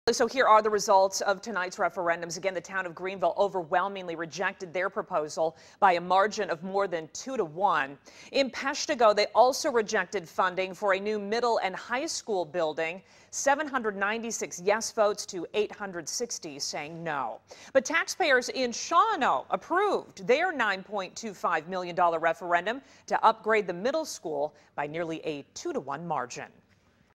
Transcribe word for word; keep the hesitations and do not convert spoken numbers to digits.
So here are the results of tonight's referendums. Again, the town of Greenville overwhelmingly rejected their proposal by a margin of more than two to one. In Peshtigo, they also rejected funding for a new middle and high school building. seven hundred ninety-six yes votes to eight hundred sixty saying no. But taxpayers in Shawano approved their nine point two five million dollars referendum to upgrade the middle school by nearly a two to one margin.